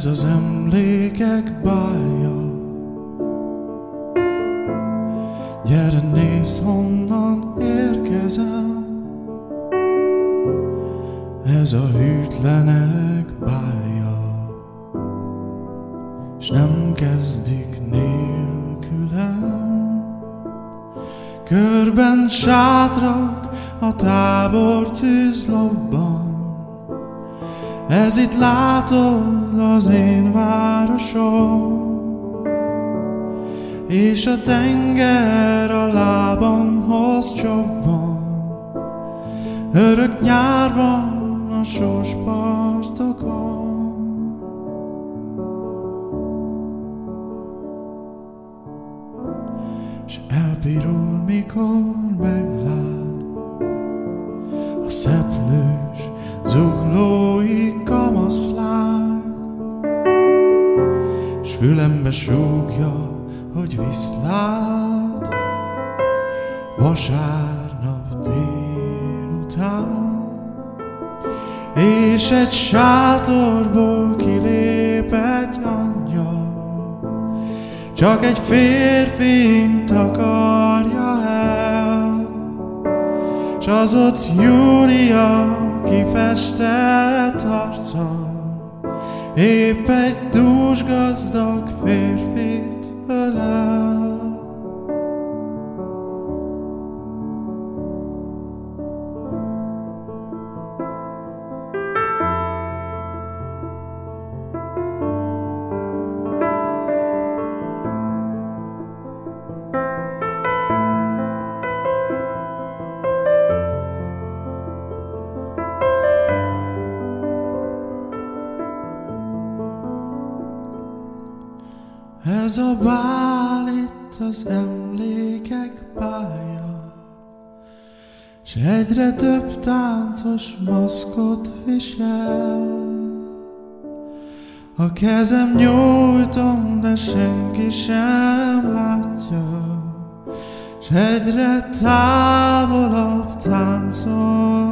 Ez az emlékek bája. Gyere, nézd, honnan érkezem. Ez a hűtlenek bája, s nem kezdik nélkülem. Körben sátrak, a tábortűz lobban. Ez itt látod az én városom, és a tenger a lábamhoz csobban. Örök nyár van a sós partokon. S elpirul, mikor meglát a szeplős, zuglói kamaszlány, s fülembe súgja, hogy viszlát vasárnap délután. És egy sátorból kilép egy angyal, csak egy férfint akarja el, s az ott Júlia kifestett arca, épp egy dús gazdag férfit ölel. Ez a bál itt az emlékek pálya, s egyre több táncos maszkot visel. A kezem nyújtom, de senki sem látja, s egyre távolabb táncol